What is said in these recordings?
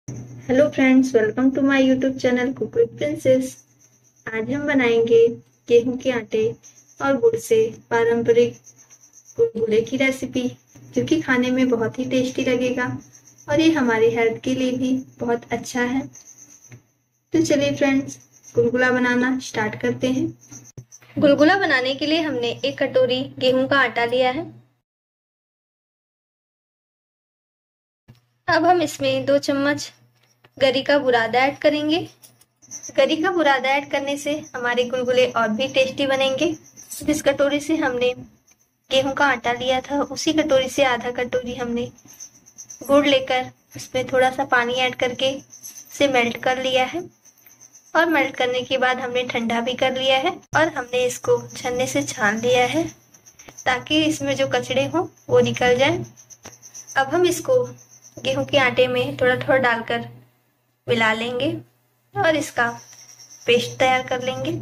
Hello friends, welcome to my YouTube channel cook with princess. आज हम बनाएंगे गेहूं के आटे और गुड़ से पारंपरिक गुलगुले की रेसिपी, जो कि खाने में बहुत ही टेस्टी लगेगा और ये हमारी हेल्थ के लिए भी बहुत अच्छा है। तो चलिए फ्रेंड्स, गुलगुला बनाना स्टार्ट करते हैं। गुलगुला बनाने के लिए हमने 1 कटोरी गेहूं का आटा लिया है। अब हम इसमें 2 चम्मच गरी का बुरादा ऐड करेंगे। गरी का बुरादा ऐड करने से हमारे गुलगुले और भी टेस्टी बनेंगे। जिस कटोरी से हमने गेहूं का आटा लिया था, उसी कटोरी से आधा कटोरी हमने गुड़ लेकर उसमें थोड़ा सा पानी ऐड करके इसे मेल्ट कर लिया है। और मेल्ट करने के बाद हमने ठंडा भी कर लिया है और हमने इसको छन्ने से छान लिया है, ताकि इसमें जो कचड़े हों वो निकल जाए। अब हम इसको गेहूं के आटे में थोड़ा थोड़ा डालकर मिला लेंगे और इसका पेस्ट तैयार कर लेंगे।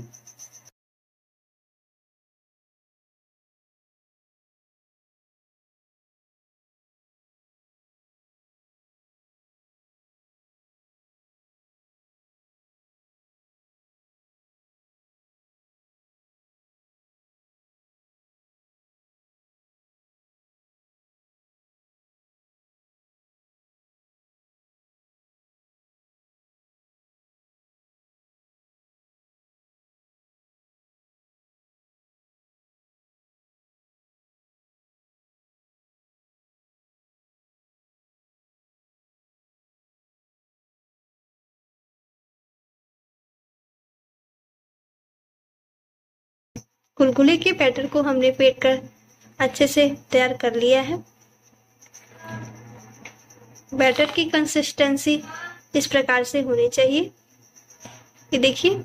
गुलगुले के बैटर को हमने फेंट कर अच्छे से तैयार कर लिया है। बैटर की कंसिस्टेंसी इस प्रकार से होनी चाहिए। ये देखिए,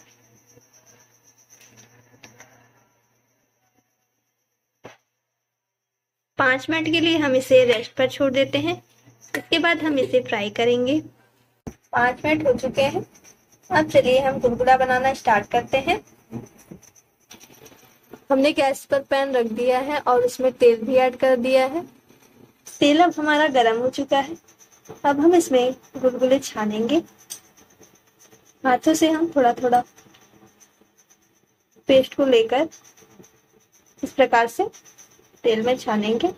5 मिनट के लिए हम इसे रेस्ट पर छोड़ देते हैं। इसके बाद हम इसे फ्राई करेंगे। 5 मिनट हो चुके हैं। अब चलिए हम गुलगुला बनाना स्टार्ट करते हैं। हमने गैस पर पैन रख दिया है और उसमें तेल भी ऐड कर दिया है। तेल अब हमारा गर्म हो चुका है। अब हम इसमें गुलगुले छानेंगे। हाथों से हम थोड़ा थोड़ा पेस्ट को लेकर इस प्रकार से तेल में छानेंगे।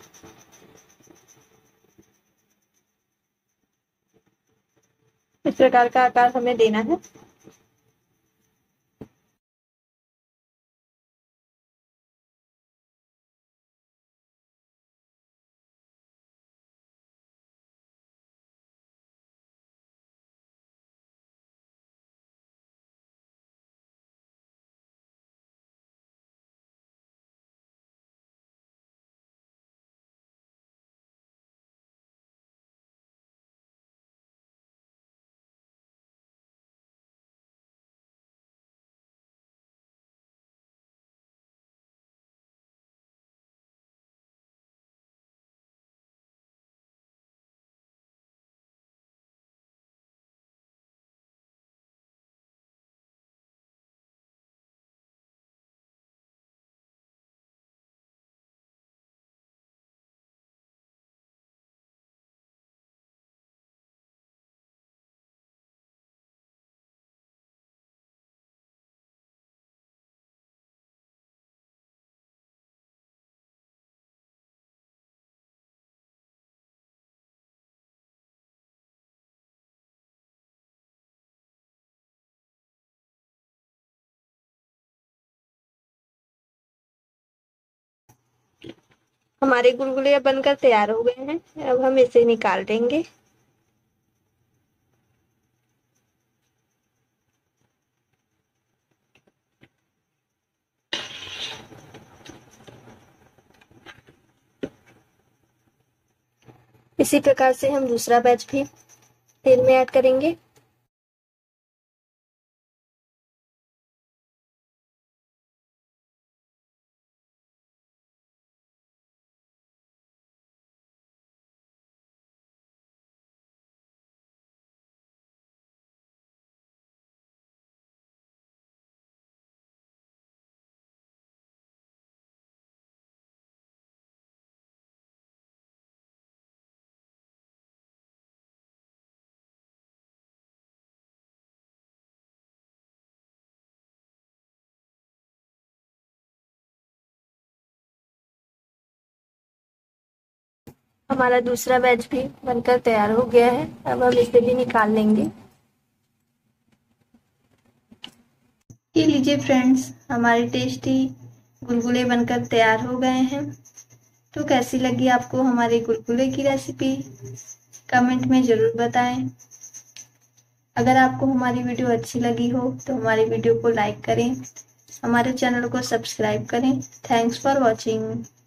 इस प्रकार का आकार हमें देना है। हमारे गुलगुले बनकर तैयार हो गए हैं। अब हम इसे निकाल देंगे। इसी प्रकार से हम दूसरा बैच भी तेल में ऐड करेंगे। हमारा दूसरा बैच भी बनकर तैयार हो गया है। अब हम इसे भी निकाल लेंगे। ये लीजिए फ्रेंड्स, हमारे टेस्टी गुलगुले बनकर तैयार हो गए हैं। तो कैसी लगी आपको हमारे गुलगुले की रेसिपी, कमेंट में ज़रूर बताएं। अगर आपको हमारी वीडियो अच्छी लगी हो तो हमारी वीडियो को लाइक करें, हमारे चैनल को सब्सक्राइब करें। Thanks for watching.